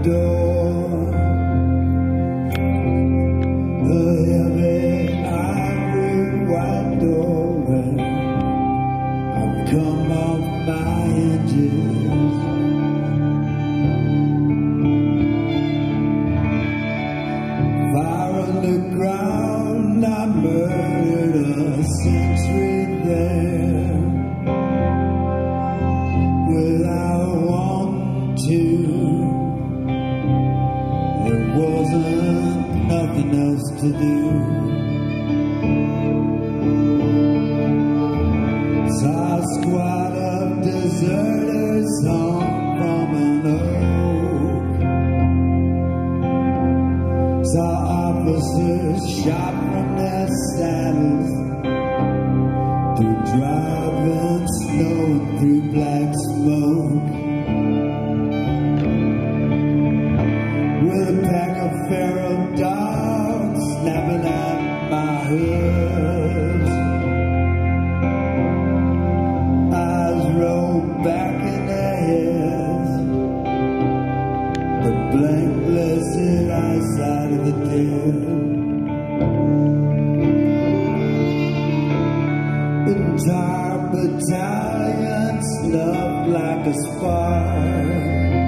door. The heavy ivory white doorway, I've come off my hinges. Fire on the ground, I murdered a century there without wanting to. There wasn't nothing else to do. Saw a squad of deserters hung from an oak. Saw officers shot from their saddles through driving snow and through black smoke. With a pack of feral dogs snapping at my hooves, eyes rolled back in their heads, the blank blessed eyesight of the dead. Entire battalion snuffed like a spark.